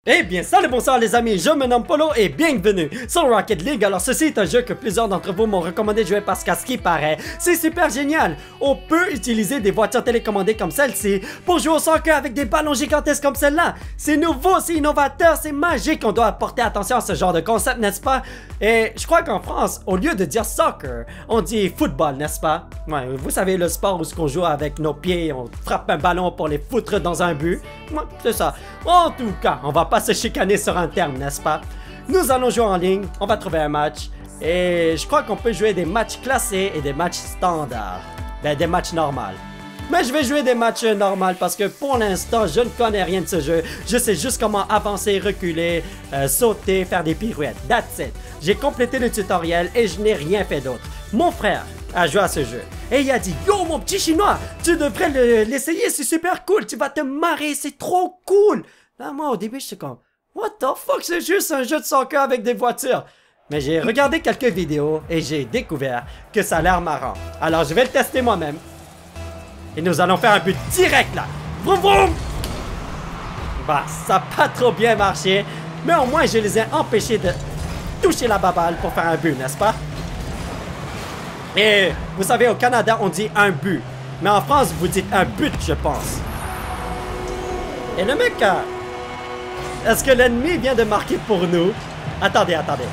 Eh bien, salut, bonsoir les amis, je me nomme Polo et bienvenue sur Rocket League. Alors ceci est un jeu que plusieurs d'entre vous m'ont recommandé de jouer parce qu'à ce qui paraît, c'est super génial. On peut utiliser des voitures télécommandées comme celle-ci pour jouer au soccer avec des ballons gigantesques comme celle-là. C'est nouveau, c'est innovateur, c'est magique, on doit porter attention à ce genre de concept, n'est-ce pas? Et je crois qu'en France, au lieu de dire soccer, on dit football, n'est-ce pas? Ouais, vous savez, le sport où on joue avec nos pieds, on frappe un ballon pour les foutre dans un but. Ouais, c'est ça. En tout cas, on va pas se chicaner sur un terme, n'est-ce pas? Nous allons jouer en ligne, on va trouver un match. Et je crois qu'on peut jouer des matchs classés et des matchs standards. Ben, des matchs normaux. Mais je vais jouer des matchs normaux parce que pour l'instant, je ne connais rien de ce jeu. Je sais juste comment avancer, reculer, sauter, faire des pirouettes. That's it. J'ai complété le tutoriel et je n'ai rien fait d'autre. Mon frère a joué à ce jeu. Et il a dit, yo mon petit chinois, tu devrais l'essayer, c'est super cool, tu vas te marrer, c'est trop cool. Là, moi, au début, je suis comme, what the fuck, c'est juste un jeu de soccer avec des voitures. Mais j'ai regardé quelques vidéos et j'ai découvert que ça a l'air marrant. Alors, je vais le tester moi-même. Et nous allons faire un but direct, là. Vroom, vroom. Bah, ça n'a pas trop bien marché. Mais au moins, je les ai empêchés de toucher la baballe pour faire un but, n'est-ce pas? Et vous savez, au Canada, on dit un but. Mais en France, vous dites un but, je pense. Et le mec, est-ce que l'ennemi vient de marquer pour nous? Attendez, attendez.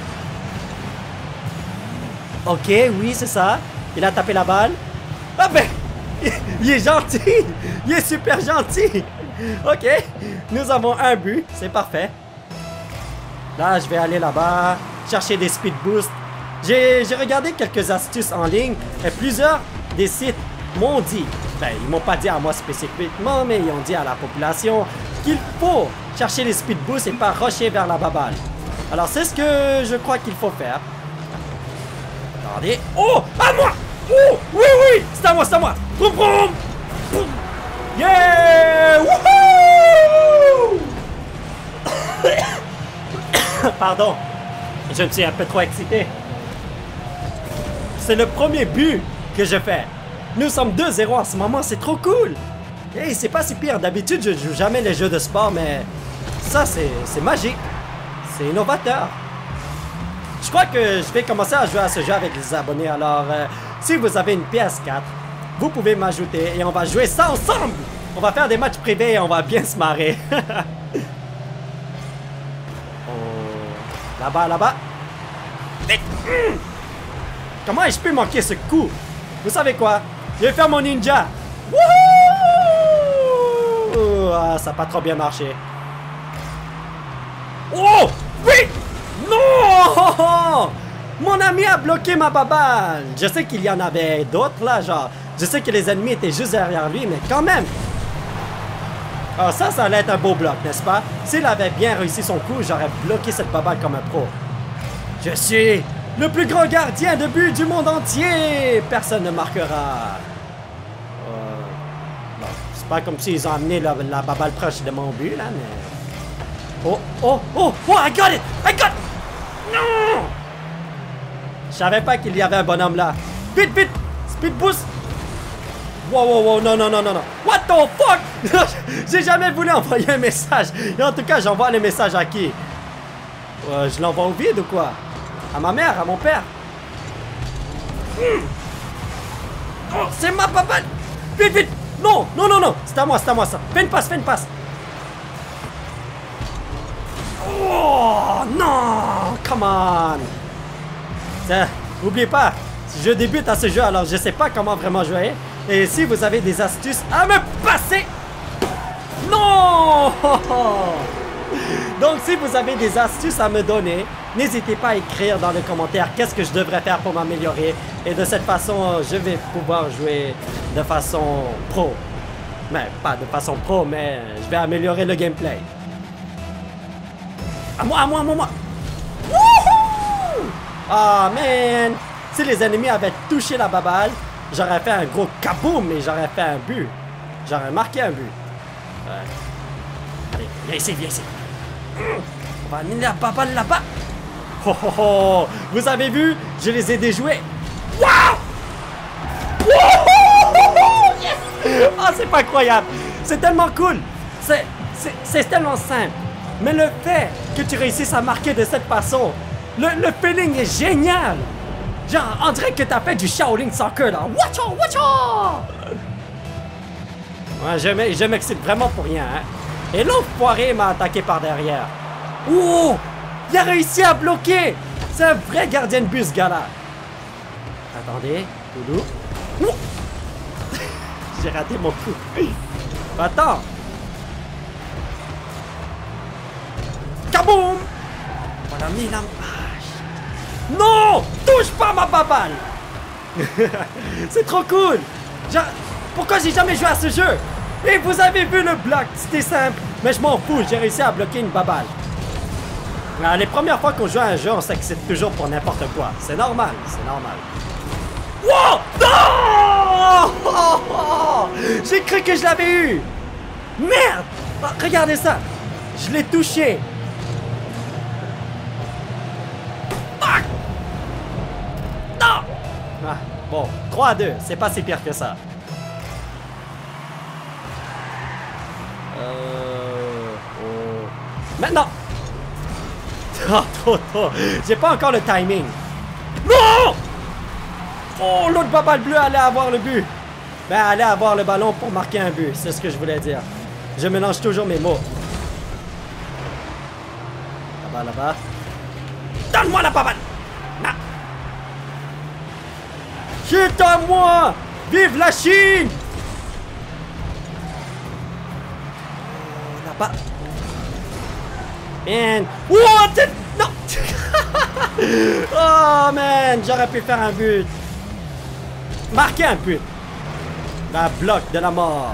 Ok, oui, c'est ça. Il a tapé la balle. Ah ben, il est gentil. Il est super gentil. Ok, nous avons un but. C'est parfait. Là, je vais aller là-bas, chercher des speed boosts. J'ai regardé quelques astuces en ligne et plusieurs des sites m'ont dit, ben ils m'ont pas dit à moi spécifiquement, mais ils ont dit à la population qu'il faut chercher les speed boosts et pas rusher vers la baballe. Alors c'est ce que je crois qu'il faut faire. Attendez. Oh! À moi! Oh! Oui, oui! C'est à moi, c'est à moi! Vroom, vroom! Yeah! Wouhou! Pardon, je me suis un peu trop excité. C'est le premier but que je fais. Nous sommes 2-0 en ce moment, c'est trop cool. Hey, c'est pas si pire. D'habitude, je joue jamais les jeux de sport, mais ça, c'est magique. C'est innovateur. Je crois que je vais commencer à jouer à ce jeu avec les abonnés. Alors, si vous avez une PS4, vous pouvez m'ajouter et on va jouer ça ensemble. On va faire des matchs privés et on va bien se marrer. Oh, là-bas, là-bas. Comment ai-je pu manquer ce coup? Vous savez quoi? Je vais faire mon ninja. Wouhou! Ah, ça n'a pas trop bien marché. Oh! Oui! Non! Mon ami a bloqué ma baballe. Je sais qu'il y en avait d'autres là, genre. Je sais que les ennemis étaient juste derrière lui, mais quand même. Ah, ça allait être un beau bloc, n'est-ce pas? S'il avait bien réussi son coup, j'aurais bloqué cette baballe comme un pro. Je suis le plus grand gardien de but du monde entier! Personne ne marquera. Bon, c'est pas comme s'ils ont amené la baballe proche de mon but, là, mais... Oh, oh, oh, oh, I got it! I got it! Non! Je savais pas qu'il y avait un bonhomme là. Vite, vite! Speed boost! Wow, wow, wow, non, non, non, non, non. What the fuck? J'ai jamais voulu envoyer un message. Et en tout cas, j'envoie le message à qui? Je l'envoie au vide ou quoi? À ma mère, à mon père. Oh, c'est ma baballe. Vite, vite. Non, non, non, non. C'est à moi ça. Fais une passe, fais une passe. Oh, non. Come on. Ça, n'oubliez pas, je débute à ce jeu, alors je sais pas comment vraiment jouer. Et si vous avez des astuces à me passer. Non. Donc si vous avez des astuces à me donner, n'hésitez pas à écrire dans les commentaires qu'est-ce que je devrais faire pour m'améliorer. Et de cette façon, je vais pouvoir jouer de façon pro. Mais pas de façon pro, mais je vais améliorer le gameplay. À moi, à moi, à moi, à moi. Wouhou! Ah, man! Si les ennemis avaient touché la baballe, j'aurais fait un gros kaboom et j'aurais fait un but. J'aurais marqué un but. Allez, viens ici, viens ici. On va amener la baballe là-bas. Oh, oh, oh. Vous avez vu? Je les ai déjoués. Waouh! Yes! Oh, c'est pas croyable. C'est tellement cool. C'est tellement simple. Mais le fait que tu réussisses à marquer de cette façon, le feeling est génial. Genre, on dirait que t'as fait du Shaolin Soccer là. Watcha, watcha! Ouais, je m'excite vraiment pour rien, hein. Et l'autre foiré m'a attaqué par derrière. Oh! Il a réussi à bloquer! C'est un vrai gardien de but, ce gars-là. Attendez, Doudou. Oh! J'ai raté mon coup. Attends. Kaboum! On a mis la... Non! Touche pas ma baballe! C'est trop cool! Pourquoi j'ai jamais joué à ce jeu? Et vous avez vu le bloc, c'était simple. Mais je m'en fous, j'ai réussi à bloquer une baballe. Alors, les premières fois qu'on joue à un jeu, on s'excite toujours pour n'importe quoi. C'est normal, c'est normal. Wow! Non! Oh, oh, oh! J'ai cru que je l'avais eu! Merde! Oh, regardez ça! Je l'ai touché! Ah! Non! Ah, bon, 3-2, c'est pas si pire que ça. Maintenant! Oh, trop. J'ai pas encore le timing. Non! Oh, l'autre baballe bleue allait avoir le but. Ben, allait avoir le ballon pour marquer un but. C'est ce que je voulais dire. Je mélange toujours mes mots. Là-bas, là-bas. Donne-moi la baballe! Non! Chut à moi! Vive la Chine! Là-bas. Man! What? Non! Oh man! J'aurais pu faire un but. Marquer un but. La bloc de la mort.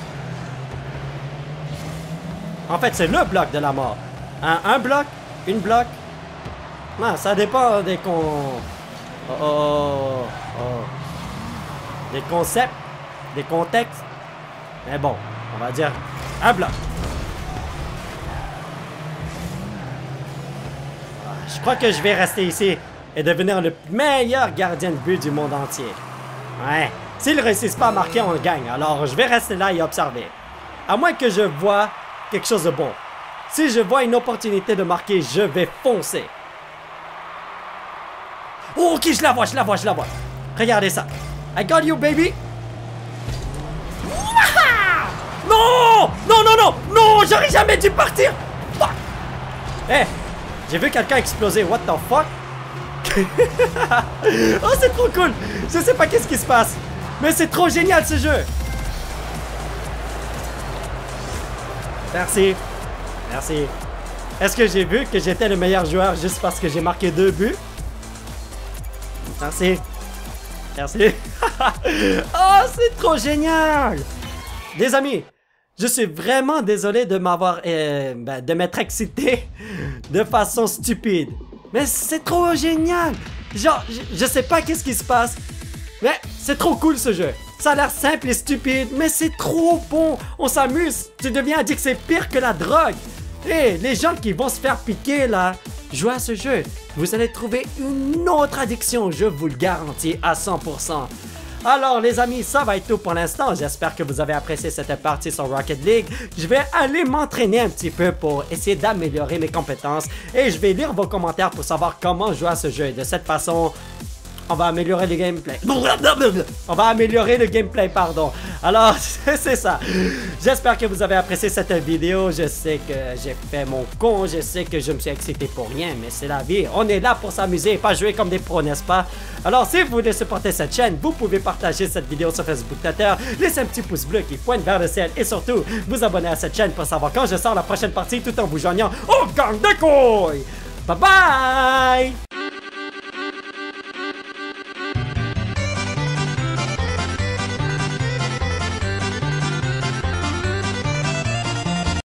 En fait, c'est le bloc de la mort. Un bloc? Une bloc? Non, ça dépend des des concepts, des contextes. Mais bon, on va dire un bloc. Je crois que je vais rester ici et devenir le meilleur gardien de but du monde entier. Ouais. S'ils ne réussissent pas à marquer, on gagne. Alors, je vais rester là et observer. À moins que je vois quelque chose de bon. Si je vois une opportunité de marquer, je vais foncer. Oh, ok, je la vois. Regardez ça. I got you, baby. Non! Non, j'aurais jamais dû partir. Fuck. Hey, j'ai vu quelqu'un exploser. What the fuck? Oh, c'est trop cool. Je sais pas qu'est-ce qui se passe. Mais c'est trop génial ce jeu. Merci. Est-ce que j'ai vu que j'étais le meilleur joueur juste parce que j'ai marqué 2 buts? Merci. Oh, c'est trop génial. Les amis, je suis vraiment désolé de de m'être excité de façon stupide. Mais c'est trop génial. Genre, je sais pas qu'est-ce qui se passe. Mais c'est trop cool ce jeu. Ça a l'air simple et stupide, mais c'est trop bon. On s'amuse. Tu deviens addict, c'est pire que la drogue. Et les gens qui vont se faire piquer là, jouez à ce jeu. Vous allez trouver une autre addiction, je vous le garantis à 100%. Alors les amis, ça va être tout pour l'instant. J'espère que vous avez apprécié cette partie sur Rocket League. Je vais aller m'entraîner un petit peu pour essayer d'améliorer mes compétences. Et je vais lire vos commentaires pour savoir comment jouer à ce jeu. Et de cette façon, on va améliorer le gameplay. Pardon. Alors, c'est ça. J'espère que vous avez apprécié cette vidéo. Je sais que j'ai fait mon con. Je sais que je me suis excité pour rien. Mais c'est la vie. On est là pour s'amuser et pas jouer comme des pros, n'est-ce pas? Alors, si vous voulez supporter cette chaîne, vous pouvez partager cette vidéo sur Facebook Twitter, laisser un petit pouce bleu qui pointe vers le ciel et surtout, vous abonner à cette chaîne pour savoir quand je sors la prochaine partie tout en vous joignant au gang de couilles. Bye bye!